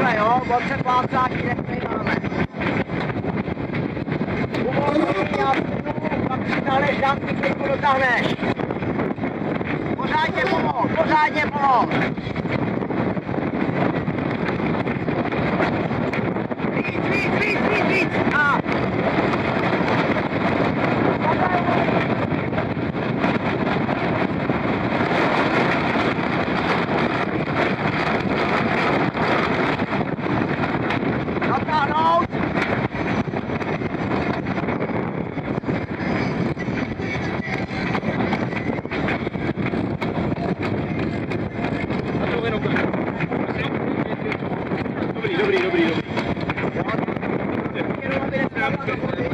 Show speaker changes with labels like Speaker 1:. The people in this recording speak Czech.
Speaker 1: Takhle jo, od se plácátí nepřejmáme. Uvolnění, já vstanu, pak přitáhneš dámky, klidku dotáhneš. Pořádně pomoc, pořádně pomoc. Víc. A. Natáhnout. Dobrý.